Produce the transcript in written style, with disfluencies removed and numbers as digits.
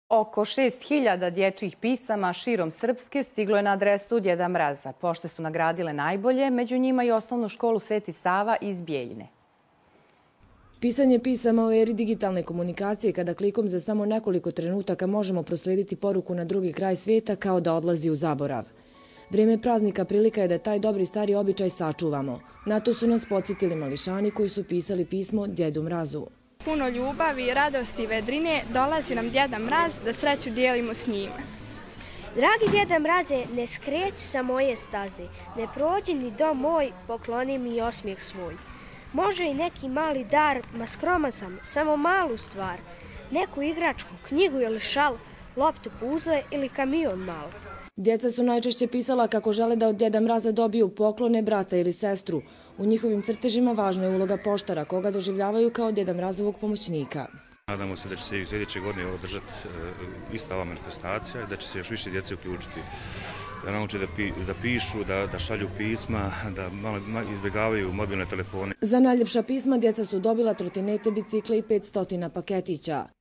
Oko 6.000 dječjih pisama širom Srpske stiglo je na adresu Djeda Mraza. Pošte su nagradile najbolje, među njima i osnovnu školu Sveti Sava iz Bijeljine. Pisanje pisama u eri digitalne komunikacije, kada klikom za samo nekoliko trenutaka možemo proslijediti poruku na drugi kraj svijeta, kao da odlazi u zaborav. Vrijeme praznika prilika je da taj dobri stari običaj sačuvamo. Na to su nas podsjetili mališani koji su pisali pismo Djedu Mrazu. Puno ljubavi, radosti i vedrine dolazi nam Djeda Mraz da sreću dijelimo s njima. Dragi Djeda Mraze, ne skreći sa moje staze, ne prođi ni dom moj, pokloni mi osmijeh svoj. Može i neki mali dar, ma skroman sam, samo malu stvar. Neku igračku, knjigu ili šal, loptu, puzle ili kamion malo. Djeca su najčešće pisala kako žele da od Djeda Mraza dobiju poklone, brata ili sestru. U njihovim crtežima važna je uloga poštara, koga doživljavaju kao Djeda Mrazovog pomoćnika. Nadamo se da će se i sljedeće godine održati ista ova manifestacija i da će se još više djece uključiti, da nauče da pišu, da šalju pisma, da malo izbjegavaju mobilne telefone. Za najljepša pisma djeca su dobila trotinete, bicikle i 500 paketića.